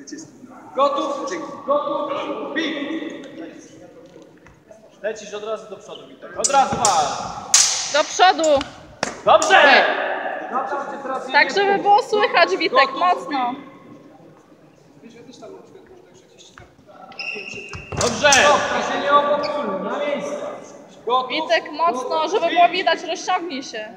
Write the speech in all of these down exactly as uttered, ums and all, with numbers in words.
Gotów? Gotów? Bij! Lecisz od razu do przodu, Witek. Od razu masz! Do przodu! Dobrze! Tak, żeby było słychać, Witek, mocno. Dobrze! Trafienie obopólne, na miejsce. Gotów? Witek, mocno, żeby było widać, rozciągnij się.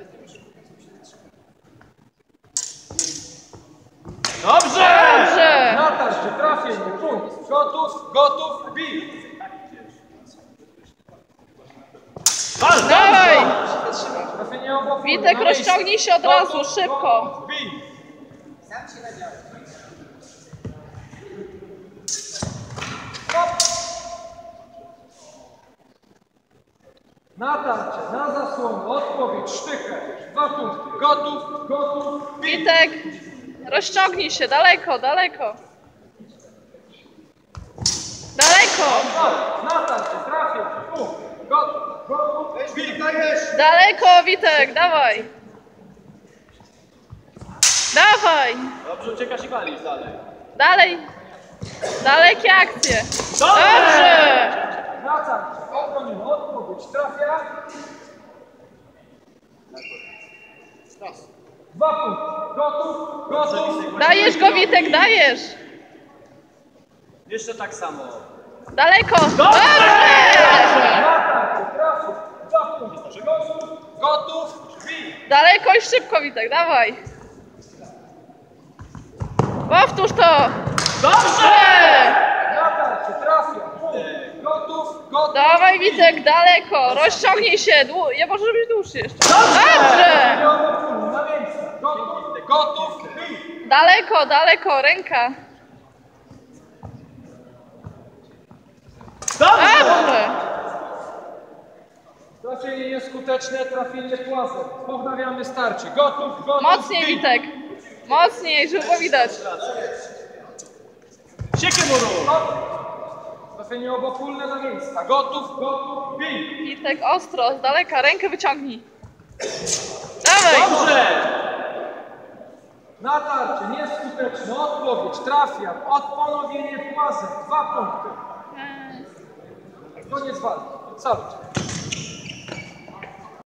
Dobrze! Dobrze! Na tarczy, trafienie, punkt. Gotów? Gotów? Bij! Wal, Dawaj! Trafienie obopólne, Witek, na miejsce. rozciągnij się od razu, Gotów? szybko. Gotów? Bij! Hop! Na tarczę, na zasłonę, odpowiedź, sztychę. Dwa punkty. Gotów? Gotów? Bij! Witek, rozciągnij się, daleko, daleko. Daleko! Na tarczę, trafienie, punkt. Gotów? Gotów? Bij! Daleko, Witek, dawaj! Dawaj! Dobrze, uciekasz i walisz dalej. Dalej! Dalekie akcje! Dobrze! Dobrze! Na tarczę, obroniony, odpowiedź, trafia. Dwa punkty. Gotów? Gotów? Dajesz go, Witek, dajesz! Jeszcze tak samo. Daleko! Dobrze! Na tarczę, trafia. Dwa punkty. Gotów? Gotów? Bij! Daleko i szybko, Witek, dawaj! Powtórz to! Dobrze! Na tarczę, trafia. Punkt. Gotów? Gotów? Dawaj, Witek, daleko! Rozciągnij się! Dłu nie może być dłuższy jeszcze. Nie Dobrze! obopólny, na miejsce. Gotów? Gotów? Bij! Daleko, daleko, ręka. Dobrze! Dobrze! Trafienie nieskuteczne, trafienie płazem. Pownawiamy starcie. Gotów? Gotów? Mocniej, bij! Witek! Mocniej, żeby było widać. Siekie muru! Trafienie obopólne na miejsca. Gotów? Gotów? Bij! Witek, ostro, z daleka, rękę wyciągnij. Dawaj! Dobrze! Na tarczy, nieskuteczne, odpowiedź, trafia, odponowienie płazem, dwa punkty. Koniec walki, cały czas.